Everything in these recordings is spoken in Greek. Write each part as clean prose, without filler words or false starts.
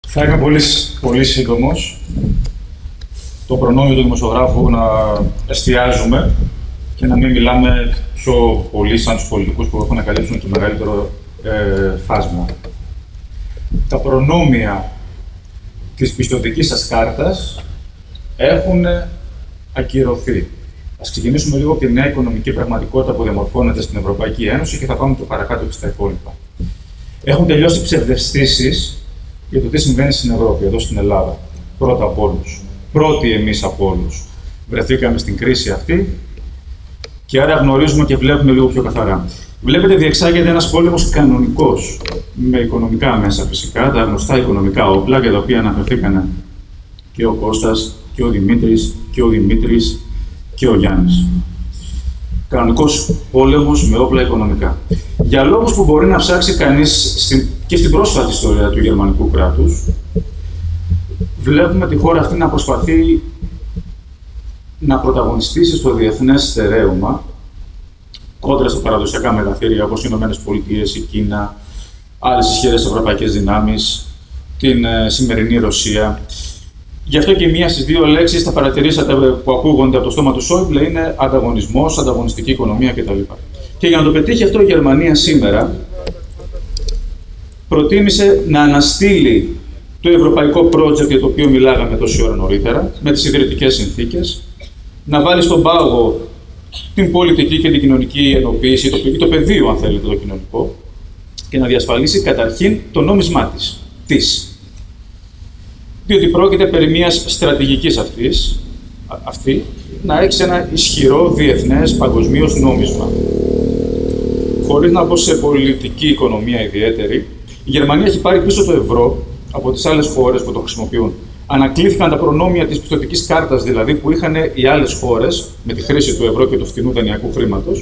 Θα είμαι πολύ σύντομος. Το προνόμιο του δημοσιογράφου να εστιάζουμε και να μην μιλάμε πιο πολύ σαν τους πολιτικούς που έχουν να καλύψουν και μεγαλύτερο φάσμα. Τα προνόμια της πιστωτικής σας κάρτας έχουν ακυρωθεί. Ας ξεκινήσουμε λίγο από τη νέα οικονομική πραγματικότητα που διαμορφώνεται στην Ευρωπαϊκή Ένωση και θα πάμε το παρακάτω και στα υπόλοιπα. Έχουν τελειώσει ψευδαισθήσεις για το τι συμβαίνει στην Ευρώπη, εδώ στην Ελλάδα. Πρώτα από όλους. Πρώτοι εμείς από όλους. Βρεθήκαμε στην κρίση αυτή και άρα γνωρίζουμε και βλέπουμε λίγο πιο καθαρά. Βλέπετε, διεξάγεται ένας πόλεμος κανονικός, με οικονομικά μέσα φυσικά, τα γνωστά οικονομικά όπλα για τα οποία αναφερθήκαν και ο Κώστας και ο Δημήτρης και ο Δημήτρης και ο Γιάννης. Κανονικός πόλεμος με όπλα οικονομικά. Για λόγους που μπορεί να ψάξει κανείς και στην πρόσφατη ιστορία του γερμανικού κράτους, βλέπουμε τη χώρα αυτή να προσπαθεί να πρωταγωνιστήσει στο διεθνές στερέωμα κόντρα στα παραδοσιακά μεγαθύρια όπως οι ΗΠΑ, η Κίνα, άλλες ισχυρές ευρωπαϊκές δυνάμεις, την σημερινή Ρωσία. Γι' αυτό και μία στις δύο λέξεις τα παρατηρήσατε που ακούγονται από το στόμα του Σόιμπλε είναι ανταγωνισμός, ανταγωνιστική οικονομία κτλ. Και για να το πετύχει αυτό η Γερμανία σήμερα προτίμησε να αναστείλει το ευρωπαϊκό project για το οποίο μιλάγαμε τόση ώρα νωρίτερα, με τις ιδρυτικές συνθήκες, να βάλει στον πάγο την πολιτική και την κοινωνική ενοποίηση, το πεδίο, αν θέλετε, το κοινωνικό, και να διασφαλίσει καταρχήν το νόμισμά της. Διότι πρόκειται περί μιας στρατηγικής αυτή να έχει ένα ισχυρό διεθνές παγκοσμίως νόμισμα. Χωρίς να πω σε πολιτική οικονομία ιδιαίτερη, η Γερμανία έχει πάρει πίσω το ευρώ από τις άλλες χώρες που το χρησιμοποιούν. Ανακλήθηκαν τα προνόμια της πιστωτικής κάρτας, δηλαδή, που είχαν οι άλλες χώρες με τη χρήση του ευρώ και του φτηνού δανειακού χρήματος.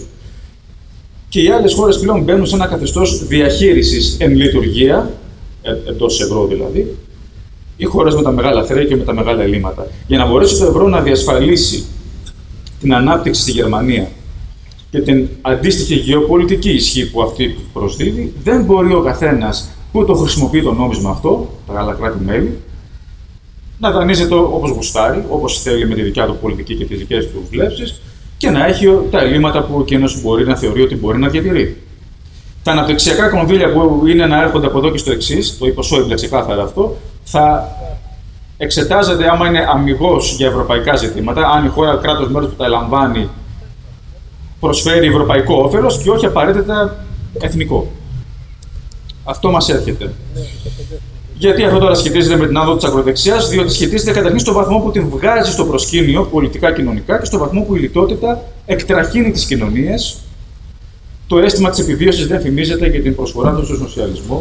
Και οι άλλες χώρες πλέον μπαίνουν σε ένα καθεστώς διαχείρισης εν λειτουργία, εντός ευρώ δηλαδή, οι χώρες με τα μεγάλα χρέη και με τα μεγάλα ελλείμματα. Για να μπορέσει το ευρώ να διασφαλίσει την ανάπτυξη στη Γερμανία και την αντίστοιχη γεωπολιτική ισχύ που αυτή προσδίδει, δεν μπορεί ο καθένας που το χρησιμοποιεί το νόμισμα αυτό, τα άλλα κράτη-μέλη, να δανείζεται όπως γουστάρει, όπως θέλει με τη δικιά του πολιτική και τις δικές του βλέψεις και να έχει τα ελλείμματα που εκείνος μπορεί να θεωρεί ότι μπορεί να διατηρεί. Τα αναπτυξιακά κονδύλια που είναι να έρχονται από εδώ και στο εξής, το είπε ο Σόιμπλε ξεκάθαρα αυτό, θα εξετάζεται άμα είναι αμιγώς για ευρωπαϊκά ζητήματα, αν η χώρα, κράτος μέρος που τα ελαμβάνει, προσφέρει ευρωπαϊκό όφελος και όχι απαραίτητα εθνικό. Αυτό μας έρχεται. Γιατί αυτό τώρα σχετίζεται με την άνοδο της ακροδεξιάς, διότι σχετίζεται καταρχήν στο βαθμό που την βγάζει στο προσκήνιο, πολιτικά-κοινωνικά, και στο βαθμό που η λιτότητα εκτραχύνει τις κοινωνίες. Το αίσθημα της επιβίωσης δεν φημίζεται για την προσφορά του στον σοσιαλισμό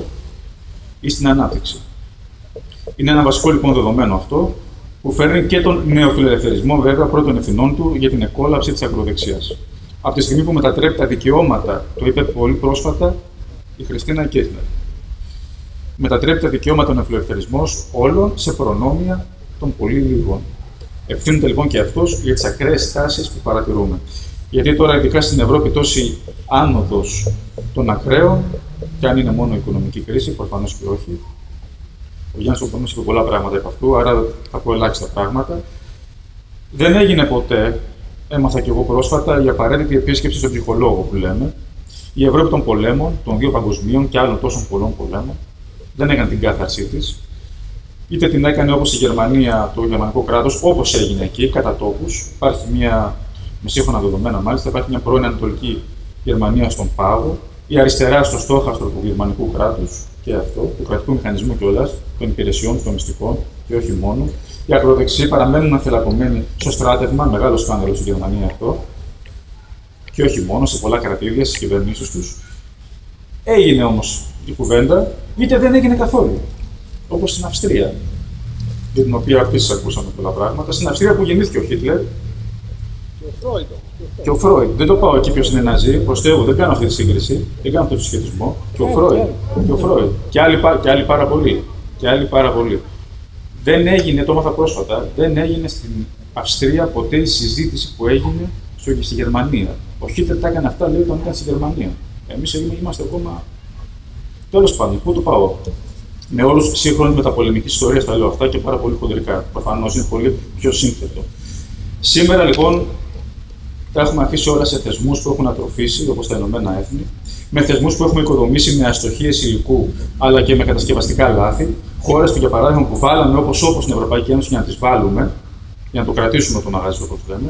ή στην ανάπτυξη. Είναι ένα βασικό λοιπόν δεδομένο αυτό, που φέρνει και τον νεοφιλελευθερισμό, βέβαια, πρώτων ευθυνών του για την εκόλαψη της ακροδεξιάς. Από τη στιγμή που μετατρέπει τα δικαιώματα, το είπε πολύ πρόσφατα η Χριστίνα Κίρχνερ, μετατρέπει τα δικαιώματα των νεοφιλελευθερισμός όλων σε προνόμια των πολύ λίγων. Ευθύνεται λοιπόν και αυτός για τις ακραίες τάσεις που παρατηρούμε. Γιατί τώρα, ειδικά στην Ευρώπη, τόση άνοδος των ακραίων, και αν είναι μόνο η οικονομική κρίση, προφανώς και όχι. Ο Γιάννης Οπονός είπε πολλά πράγματα από αυτού, άρα θα πω ελάχιστα πράγματα. Δεν έγινε ποτέ, έμαθα κι εγώ πρόσφατα, η απαραίτητη επίσκεψη στον ψυχολόγο που λέμε. Η Ευρώπη των πολέμων, των δύο παγκοσμίων και άλλων τόσων πολλών πολέμων, δεν έκανε την κάθαρσή της. Είτε την έκανε όπως η Γερμανία, το γερμανικό κράτος, όπως έγινε εκεί, κατά τόπους. Υπάρχει μια, με σύγχρονα δεδομένα μάλιστα, υπάρχει μια πρώην Ανατολική Γερμανία στον πάγο, η αριστερά στο στόχαστρο του γερμανικού κράτους και αυτό, του κρατικού μηχανισμού κιόλας, των υπηρεσιών, των μυστικών και όχι μόνο. Οι ακροδεξιοί παραμένουν αθελακωμένοι στο στράτευμα, μεγάλο σκάνδαλο στη Γερμανία αυτό, και όχι μόνο, σε πολλά κρατήδια, στις κυβερνήσεις τους. Έγινε όμως η κουβέντα, είτε δεν έγινε καθόλου. Όπως στην Αυστρία, για την οποία επίσης ακούσαμε πολλά πράγματα. Στην Αυστρία που γεννήθηκε ο Χίτλερ. Και ο Φρόιντ. Δεν το πάω εκεί ποιος είναι Ναζί, προς Θεού, δεν κάνω αυτή τη σύγκριση, δεν κάνω αυτό το συσχετισμό. Και ο Φρόιντ. Και άλλοι πάρα πολλοί. Δεν έγινε, το έμαθα πρόσφατα, δεν έγινε στην Αυστρία ποτέ η συζήτηση που έγινε στη Γερμανία. Ο Χίτλερ τα έκανε αυτά, λέει, όταν ήταν στη Γερμανία. Εμείς είμαστε ακόμα. Τέλος πάντων, πού το πάω. Με όρους σύγχρονης μεταπολεμικής ιστορίας τα λέω αυτά και πάρα πολύ χοντρικά. Προφανώς είναι πολύ πιο σύνθετο. Σήμερα λοιπόν τα έχουμε αφήσει όλα σε θεσμούς που έχουν ατροφήσει, όπως τα Ηνωμένα Έθνη, με θεσμούς που έχουμε οικοδομήσει με αστοχίες υλικού αλλά και με κατασκευαστικά λάθη. Χώρες που, για παράδειγμα, που βάλαμε όπως στην Ευρωπαϊκή Ένωση για να τις βάλουμε, για να το κρατήσουμε το μαγαζί, όπως λέμε,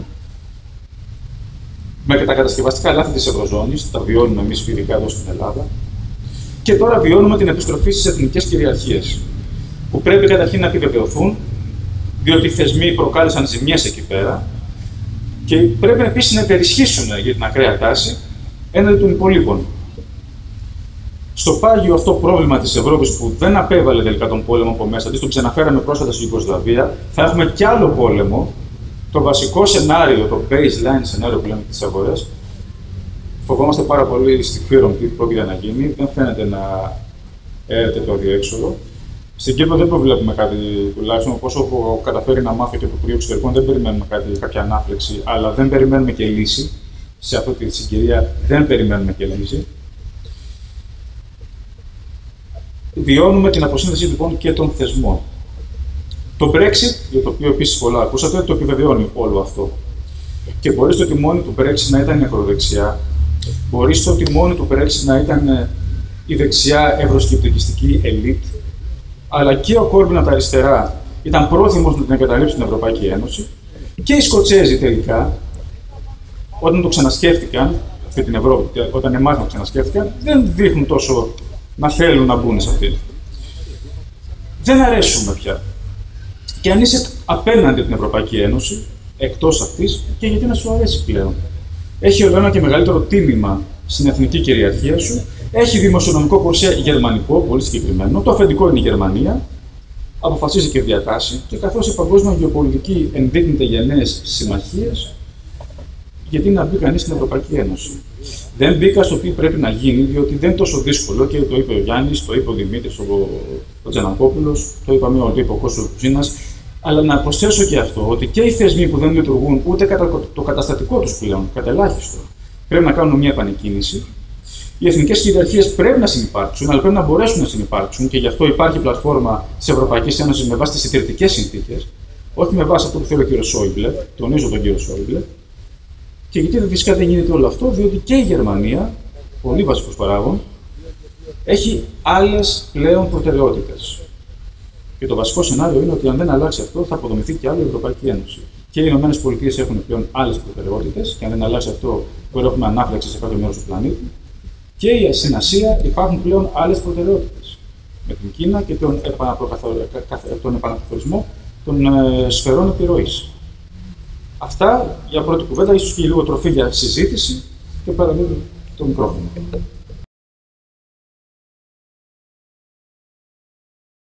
με τα κατασκευαστικά λάθη της Ευρωζώνης, τα βιώνουμε εμείς ειδικά εδώ στην Ελλάδα. Και τώρα βιώνουμε την επιστροφή στις εθνικές κυριαρχίες, που πρέπει καταρχήν να επιβεβαιωθούν, διότι οι θεσμοί προκάλεσαν ζημιές εκεί πέρα και πρέπει επίσης να υπερισχύσουν για την ακραία τάση έναντι των υπολείπων. Στο πάγιο αυτό πρόβλημα της Ευρώπης που δεν απέβαλε τελικά τον πόλεμο από μέσα της, τον ξαναφέραμε πρόσφατα στη Ιουγκοσλαβία, θα έχουμε κι άλλο πόλεμο. Το βασικό σενάριο, το baseline σενάριο που λέμε τις αγορές, φοβόμαστε πάρα πολύ στη Φύρομ τι πρόκειται να γίνει. Δεν φαίνεται να έρεται το αδιέξοδο. Στην Κύπρο δεν προβλέπουμε κάτι, τουλάχιστον όπως έχω καταφέρει να μάθω και το Υπουργείο Εξωτερικών, δεν περιμένουμε κάποια ανάφλεξη, αλλά δεν περιμένουμε και λύση. Σε αυτή τη συγκυρία δεν περιμένουμε και λύση. Βιώνουμε την αποσύνδεση λοιπόν και των θεσμών. Το Brexit, για το οποίο επίσης πολλά ακούσατε, το επιβεβαιώνει όλο αυτό. Και μπορεί στο τιμόνι του Brexit να ήταν η ακροδεξιά, μπορεί στο τιμόνι του Brexit να ήταν η δεξιά ευρωσκεπτικιστική ελίτ, αλλά και ο Κόρμπιν από τα αριστερά ήταν πρόθυμος να την εγκαταλείψει την Ευρωπαϊκή Ένωση, και οι Σκοτσέζοι τελικά, όταν το ξανασκέφτηκαν, αυτή την Ευρώπη, όταν εμάς το ξανασκέφτηκαν, δεν δείχνουν τόσο να θέλουν να μπουν σε αυτήν. Δεν αρέσουμε πια. Και αν είσαι απέναντι την Ευρωπαϊκή Ένωση, εκτός αυτής, και γιατί να σου αρέσει πλέον. Έχει όλο ένα και μεγαλύτερο τίμημα στην εθνική κυριαρχία σου, έχει δημοσιονομικό κορσέ γερμανικό, πολύ συγκεκριμένο, το αφεντικό είναι η Γερμανία, αποφασίζει και διατάσσει, και καθώς η παγκόσμια γεωπολιτική ενδείκνυται για νέες συμμαχίες, γιατί να μπει κανείς στην Ευρωπαϊκή Ένωση. Δεν μπήκα στο τι πρέπει να γίνει, διότι δεν είναι τόσο δύσκολο, και το είπε ο Γιάννης, το είπε ο Δημήτρης, ο Τζανακόπουλος, το είπαμε όλοι, το είπε ο Κώστας Κουζίνας. Αλλά να προσθέσω και αυτό, ότι και οι θεσμοί που δεν λειτουργούν ούτε κατά το καταστατικό τους πλέον, κατά ελάχιστο, πρέπει να κάνουν μια επανεκκίνηση. Οι εθνικές κυριαρχίες πρέπει να συνυπάρξουν, αλλά πρέπει να μπορέσουν να συνυπάρξουν, και γι' αυτό υπάρχει πλατφόρμα της Ευρωπαϊκής Ένωσης με βάση τις ιδρυτικές συνθήκες, όχι με βάση αυτό που θέλει ο κ. Σόιμπλε, τονίζω τον κ. Σόιμπλε. Και γιατί φυσικά δεν γίνεται όλο αυτό, διότι και η Γερμανία, πολύ βασικός παράγων, έχει άλλες πλέον προτεραιότητες. Και το βασικό σενάριο είναι ότι αν δεν αλλάξει αυτό, θα αποδομηθεί και άλλο η Ευρωπαϊκή Ένωση. Και οι ΗΠΑ έχουν πλέον άλλες προτεραιότητες, και αν δεν αλλάξει αυτό, μπορεί να έχουμε ανάφλεξη σε κάποιο μέρος του πλανήτη. Και στην Ασία υπάρχουν πλέον άλλες προτεραιότητες. Με την Κίνα και τον επανακαθορισμό των σφαιρών επιρροής. Αυτά για πρώτη κουβέντα, ίσως και λίγο τροφή για συζήτηση, και παραδίδω το μικρόφωνο.